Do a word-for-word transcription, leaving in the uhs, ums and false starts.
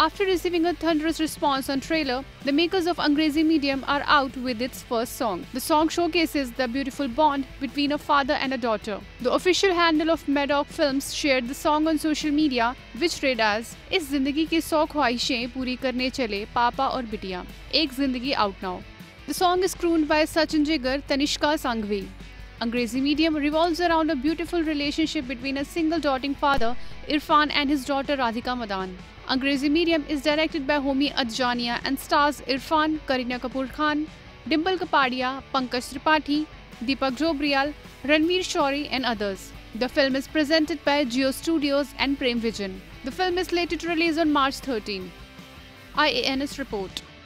After receiving a thunderous response on trailer, the makers of Angrezi Medium are out with its first song. The song showcases the beautiful bond between a father and a daughter. The official handle of Maddox Films shared the song on social media, which read as "इस जिंदगी की सौ ख्वाहिशें पूरी करने चले पापा और बिटिया, एक जिंदगी out now." The song is crooned by Sachin Jigar, Tanishka Sanghvi. Angrezi Medium revolves around a beautiful relationship between a single doting father, Irfan, and his daughter Radhika Madan. Angrezi Medium is directed by Homi Adjania and stars Irfan, Kareena Kapoor Khan, Dimple Kapadia, Pankaj Tripathi, Deepak Jobrial, Ranveer Shori and others. The film is presented by Jio Studios and Prem Vision. The film is slated to release on March thirteenth. I A N S report.